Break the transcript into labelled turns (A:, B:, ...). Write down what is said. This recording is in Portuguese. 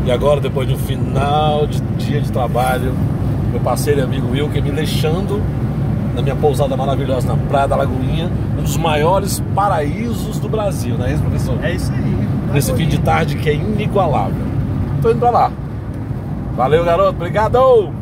A: E agora, depois de um final de dia de trabalho, meu parceiro e amigo Wilker me deixando na minha pousada maravilhosa na Praia da Lagoinha, um dos maiores paraísos do Brasil, não é isso, professor?
B: É isso aí.
A: Nesse fim de tarde que é inigualável. Tô indo pra lá. Valeu, garoto. Obrigado!